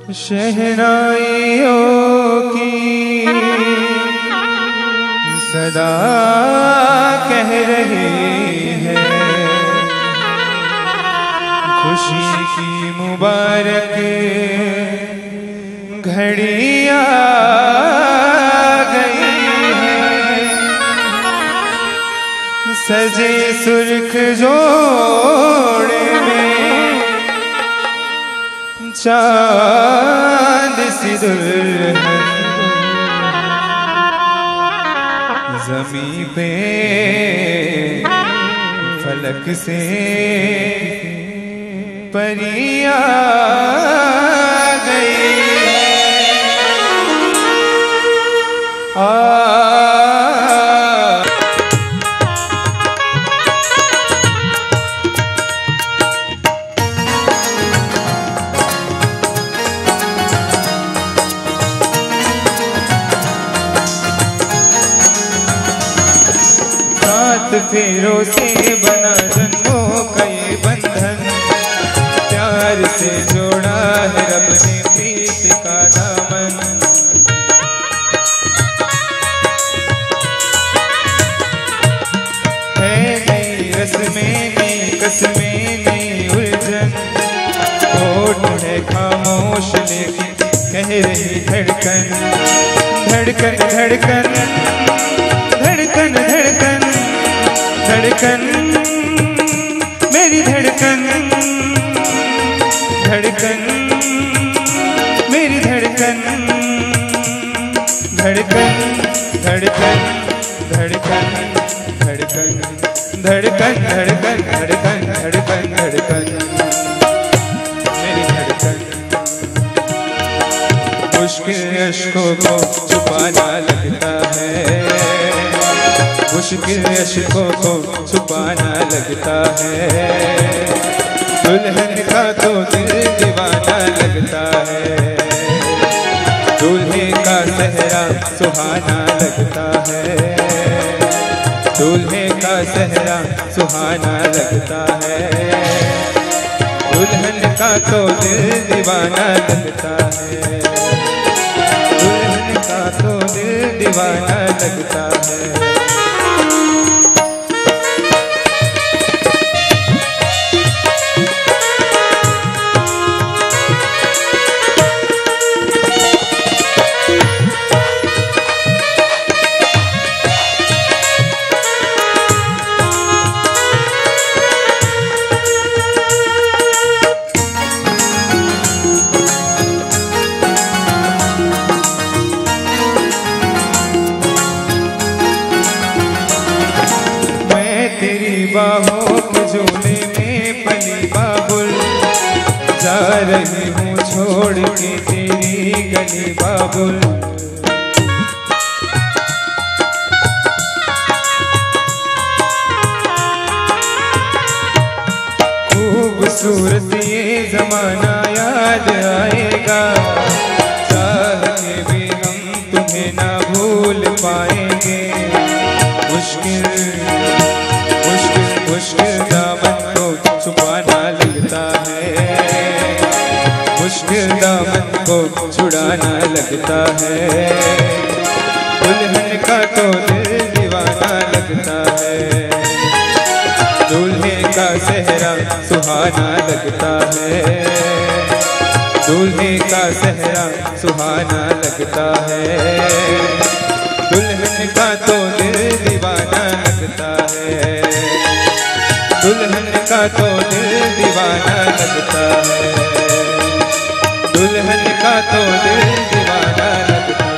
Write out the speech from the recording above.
शहनाइयों की सदा कह रही है, खुशी की मुबारक घड़ी आ गई है। सजे सुर्ख जोड़े में चांद सी दुल्हन, ज़मीं पे फलक से परियां गई। फेरों से बना जन्मों का ये बंधन, प्यार से जोड़ा है रब ने प्रीत का दामन। है नई रस्में नई कसमें नई उलझन, होठ है खामोश लेकिन कह रही धड़कन, धड़कन धड़कन धड़कन धड़कन धड़कन मेरी धड़कन, धड़कन मेरी धड़कन, धड़कन धड़कन धड़कन धड़कन धड़कन धड़कन धड़कन धड़कन धड़कन मेरी धड़कन। मुश्किल अश्कों को छुपाना लगता है, मुश्किल अश्कों को छुपाना लगता है, दुल्हन का तो दिल दीवाना लगता है, दूल्हे का सेहरा सुहाना लगता है, दूल्हे का सेहरा सुहाना लगता है, दुल्हन का तो दिल दीवाना लगता है, दुल्हन का तो दिल दीवाना लगता है। बाहों के झोले में पली बाबुल, जा रही हूँ छोड़ के तेरी गली बाबुल। खूबसूरत ये जमाना याद आएगा, चाह के भी हम तुम्हें ना भूल पाएंगे। मुश्किल मुश्किल दामन को छुपाना लगता है, मुश्किल दामन को छुड़ाना लगता है, दुल्हन का तो दिल दीवाना लगता है, दूल्हे का सेहरा सुहाना लगता है, दूल्हे का सेहरा सुहाना लगता है, दुल्हन का तो दिल दीवाना लगता है, दुल्हन का तो दिल दीवाना लगता है, दुल्हन का तो दिल दीवाना लगता है।